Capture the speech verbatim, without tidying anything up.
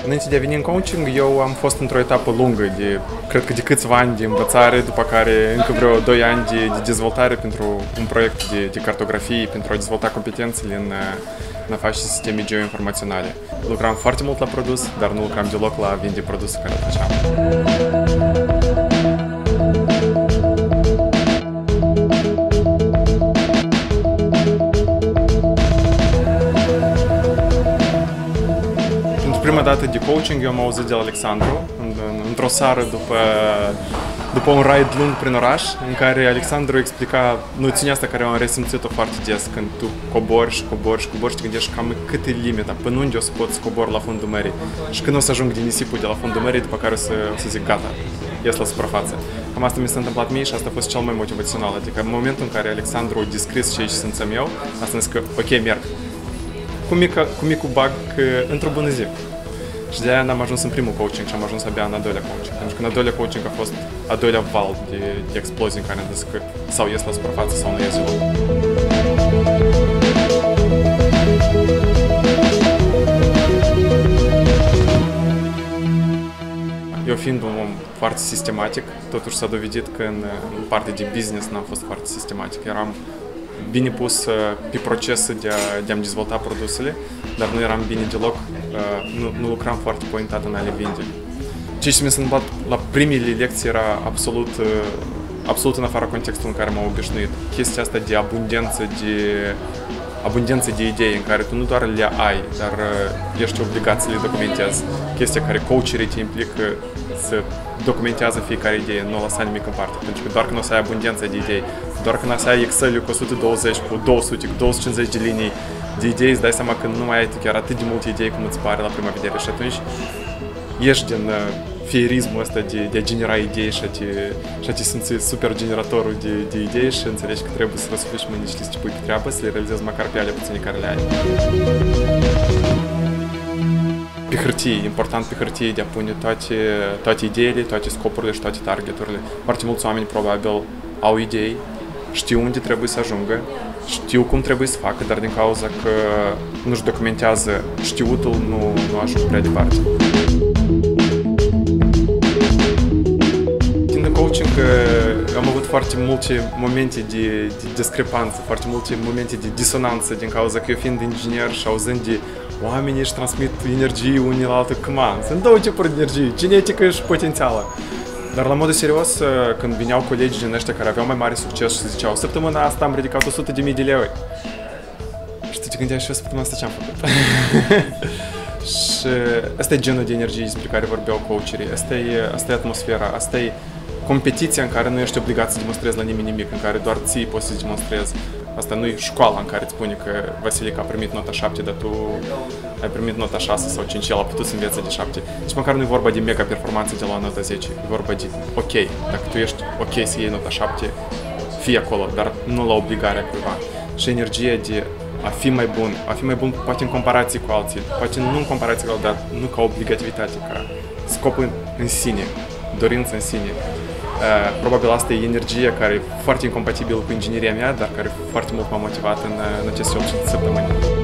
Înainte de a veni în coaching, eu am fost într-o etapă lungă de, cred că de câțiva ani de învățare, după care încă vreo doi ani de, de dezvoltare pentru un proiect de, de cartografie, pentru a dezvolta competențele în, în a face sisteme geoinformaționale. Lucram foarte mult la produs, dar nu lucram deloc la a vinde produsul care îl făceam. Prima dată de coaching eu am auzit de la Alexandru, într-o seară după, după un ride lung prin oraș, în care Alexandru explica noțiunea asta care am resimțit-o foarte des, când tu cobori și cobori și cobori și te gândești cam cât e limita, până unde o să pot scobor la fundul mării și când o să ajung din nisipul de la fundul mării, după care o să, o să zic gata, ies la suprafață. Cam asta mi s-a întâmplat mie și asta a fost cel mai motivațional, adică în momentul în care Alexandru a descris ce simțeam eu, asta înseamnă că ok, merg, cu, mică, cu micul bug într-o bună zi. Și de-aia n-am ajuns în primul coaching și am ajuns abia în al doilea coaching. Pentru că în al doilea coaching a fost al doilea val de, de explozii în care am zis că sau ies la suprafață sau nu ies deloc. Eu fiind un om foarte sistematic, totuși s-a dovedit că în, în partea de business n-am fost foarte sistematic. Eram bine pus pe procesul de, a, de a-mi dezvolta produsele, dar nu eram bine deloc, nu, nu lucram foarte pointat în a le vinde. Ceea ce mi s-a întâmplat la primele lecții era absolut, absolut în afara contextului în care m-am obișnuit. Chestia asta de abundență de, abundență de idei în care tu nu doar le ai, dar ești obligat să le documentezi. Chestia care coacherii te implică să documentează fiecare idee, nu o lăsa nimic în parte, pentru că doar când o să ai abundența de idei, doar când o să ai Excel-ul cu o sută douăzeci, cu două sute, cu două sute cincizeci de linii de idei, îți dai seama că nu mai ai chiar atât de multe idei cum îți pare la prima vedere și atunci ieși din uh, fierismul ăsta de, de a genera idei și a te, și a te simți super generatorul de, de idei și înțelegi că trebuie să răsufli și mâini și să pui pe treabă, să le realizezi măcar pe alea puține care le ai. Pe hârtie, important pe hârtie de a pune toate, toate ideile, toate scopurile și toate targeturile. Foarte mulți oameni probabil au idei, știu unde trebuie să ajungă, știu cum trebuie să facă, dar din cauza că nu-și documentează știutul, nu, nu ajung prea departe. În coaching am avut foarte multe momente de, de discrepanță, foarte multe momente de disonanță din cauza că eu fiind inginer și auzând de oamenii își transmit energie unii la altă, căman, sunt două tipuri de energie, genetică și potențială. Dar la modul serios, când vineau colegi din ăștia care aveau mai mare succes și ziceau săptămâna asta am ridicat o sută de mii de lei. Și tu te gândeai și eu săptămâna asta ce-am făcut? Și asta e genul de energie despre care vorbeau coacherii, asta e, asta e atmosfera, asta e competiția în care nu ești obligat să demonstrezi la nimeni nimic, în care doar ții poți să demonstrezi. Asta nu e școala în care îți spune că Vasilica a primit nota șapte, dar tu ai primit nota șase sau cinci, el a putut să învețe de șapte. Deci măcar nu e vorba de mega performanță de la nota zece, e vorba de ok, dacă tu ești ok să iei nota șapte, fii acolo, dar nu la obligarea cuiva. Și energia de a fi mai bun, a fi mai bun poate în comparație cu alții, poate nu în comparație cu alții, dar nu ca obligativitate, ca scop în, în sine, dorință în sine. Uh, probabil asta e energia care e foarte incompatibilă cu ingineria mea, dar care foarte mult m-a motivat în, în aceste opt săptămâni.